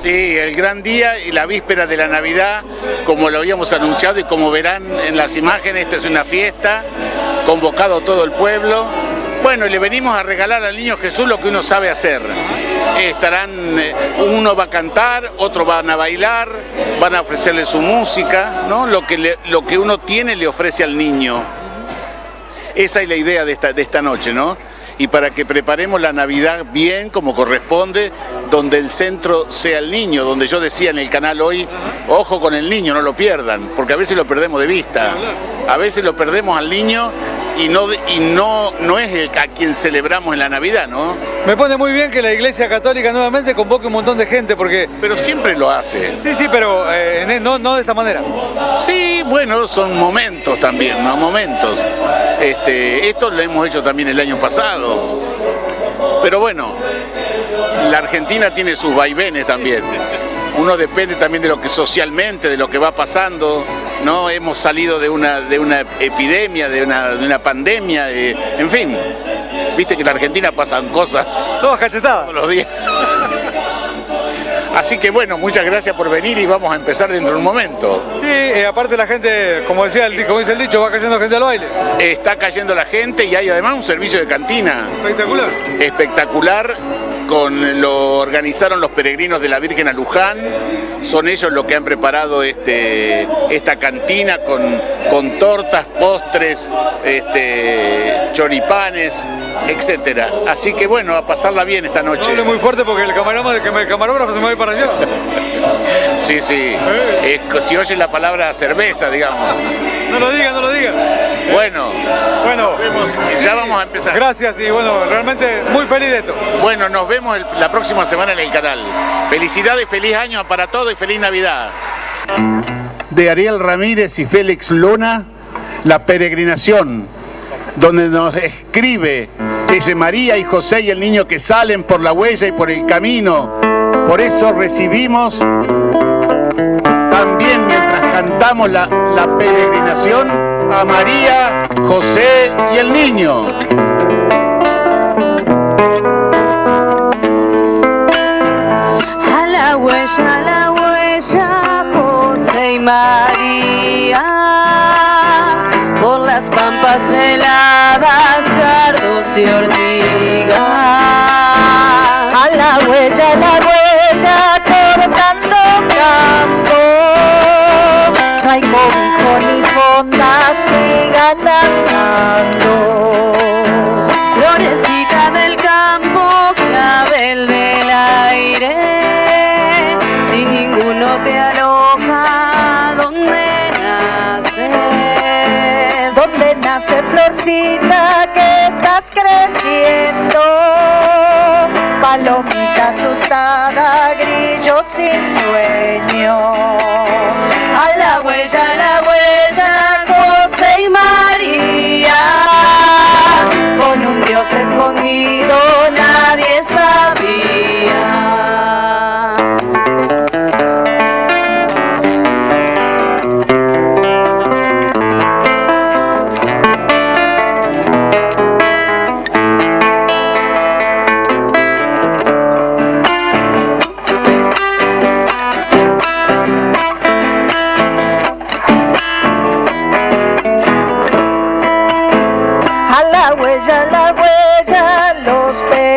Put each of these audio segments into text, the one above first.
Sí, el gran día y la víspera de la Navidad, como lo habíamos anunciado y como verán en las imágenes, esto es una fiesta, convocado todo el pueblo. Bueno, y le venimos a regalar al niño Jesús lo que uno sabe hacer. Uno va a cantar, otro van a bailar, van a ofrecerle su música, ¿no? Lo que uno tiene le ofrece al niño. Esa es la idea de esta noche, ¿no? Y para que preparemos la Navidad bien, como corresponde, donde el centro sea el niño, donde yo decía en el canal hoy, ojo con el niño, no lo pierdan, porque a veces lo perdemos de vista, a veces lo perdemos al niño y no es a quien celebramos en la Navidad, ¿no? Me pone muy bien que la Iglesia Católica nuevamente convoque un montón de gente, porque... Pero siempre lo hace. Sí, pero no de esta manera. Sí, bueno, son momentos también, ¿no? Momentos. Esto lo hemos hecho también el año pasado. Pero bueno, la Argentina tiene sus vaivenes también. Uno depende también de lo que socialmente, de lo que va pasando, ¿no? Hemos salido de una epidemia, de una pandemia, en fin. Viste que en la Argentina pasan cosas. Todas cachetadas. Todos los días. Así que bueno, muchas gracias por venir y vamos a empezar dentro de un momento. Sí, aparte la gente, como dice el dicho, va cayendo gente al baile. Está cayendo la gente y hay además un servicio de cantina. Espectacular. Espectacular. Lo organizaron los peregrinos de la Virgen a Luján, son ellos los que han preparado esta cantina con tortas, postres, choripanes, etcétera. Así que bueno, a pasarla bien esta noche. No hable muy fuerte porque el camarógrafo se me va para allá. Sí, si oyen la palabra cerveza, digamos. No lo diga. Bueno, ya vamos a empezar. Gracias y bueno, realmente muy feliz de esto. Bueno, nos vemos la próxima semana en el canal. Felicidades, feliz año para todos y feliz Navidad. De Ariel Ramírez y Félix Luna, La Peregrinación, donde nos escribe dice María y José y el niño que salen por la huella y por el camino. Por eso recibimos también mientras cantamos la peregrinación a María, José y el niño. A la huella, José y María, por las pampas heladas, cardos y ortigas. A la huella, cortando campo, no hay cobijo ni fonda, sigan andando. Florecita del campo, clavel del aire, si ninguno te aloja, ¿dónde naces? ¿Dónde nace florcita que estás creciendo? Palomita asustada, grillo sin sueño. A la huella, José y María, con un Dios escondido nadie sabía. La huella, los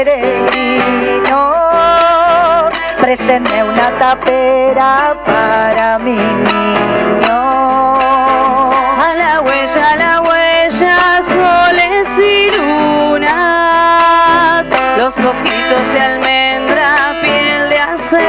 peregrinos, préstenme una tapera para mi niño. A la huella, soles y lunas, los ojitos de almendra, piel de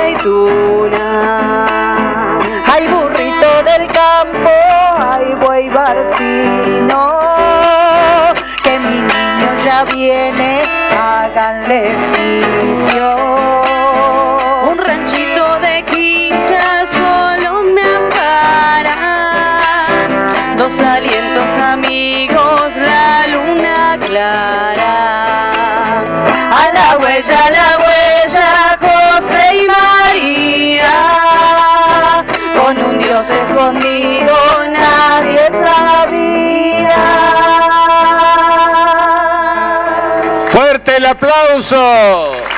aceituna. Hay burrito del campo, hay buey barcino, que mi niño ya viene, háganle sitio. Un ranchito de quincha solo me ampara, dos alientos amigos, la luna clara. A la huella, José y María, con un Dios escondido nadie sabía. ¡Fuerte el aplauso!